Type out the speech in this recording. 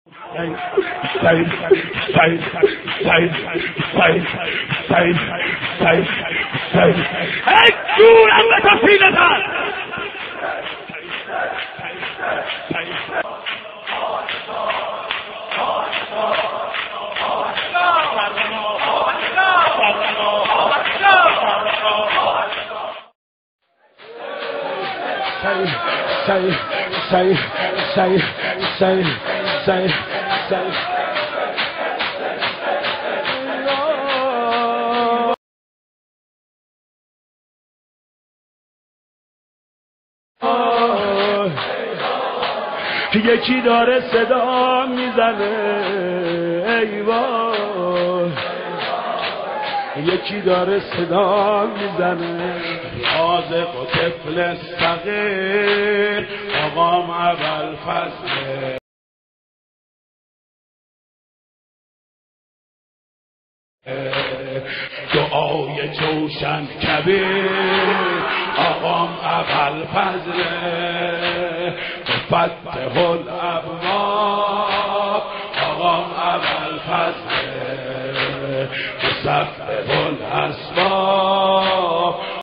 جورم به تو سینه‌تن یکی داره صدا میزنه ای وای، یکی داره صدا میزنه رازق و طفل صغیر آقام ابوالفضل دعای جوشن کبیر آقام ابوالفضل فتح الابواب آقام ابوالفضل مسبح الاسباب